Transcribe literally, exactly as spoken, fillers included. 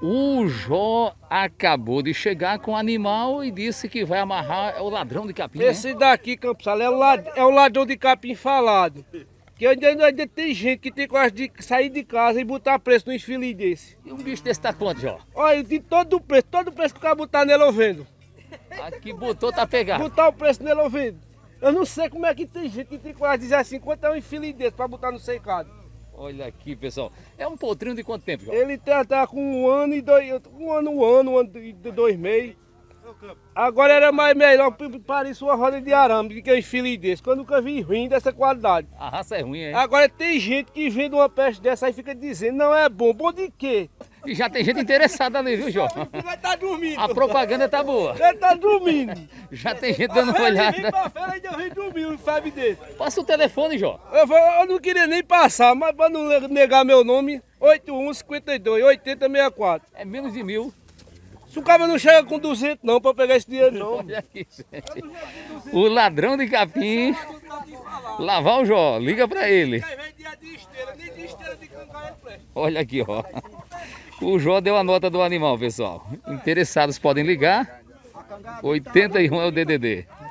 O Jó acabou de chegar com o animal e disse que vai amarrar. É o ladrão de capim, né? Esse daqui, Campos Sales, é o, lad... é o ladrão de capim falado. Que ainda, ainda tem gente que tem coragem de sair de casa e botar preço num infeliz desse. E um bicho desse tá quanto, Jó? Olha, de todo o preço, todo o preço que o cara botar nele eu vendo. Aqui botou, tá pegado. Botar o preço nele eu vendo. Eu não sei como é que tem gente que tem coragem de dizer assim, quanto é um infeliz desse pra botar no cercado. Olha aqui, pessoal. É um potrinho de quanto tempo, Jó? Ele tá, tá com um ano e dois, um ano, um ano, um ano e dois meses. Agora era mais melhor para isso uma roda de arame, que é um infeliz desse, que eu nunca vi ruim dessa qualidade. A raça é ruim, é? Agora tem gente que vende uma peste dessa e fica dizendo, não é bom. Bom de quê? E já tem gente interessada ali, viu, Jó? Ele tá dormindo. A propaganda tá boa. Ele tá dormindo. Já tem gente dando uma olhada. Vem pra feira ainda vem dormir um febre desse. Passa o telefone, Jó. Eu, vou, eu não queria nem passar, mas para não negar meu nome, oito um cinco dois oitenta sessenta e quatro. É menos de mil. Se o cara não chega com duzentos não, para pegar esse dinheiro não. Olha aqui, gente. O ladrão de capim. Lavar o Jó, liga pra ele. Olha aqui, ó. O Jó deu a nota do animal, pessoal. Interessados podem ligar. oitenta e um é o D D D.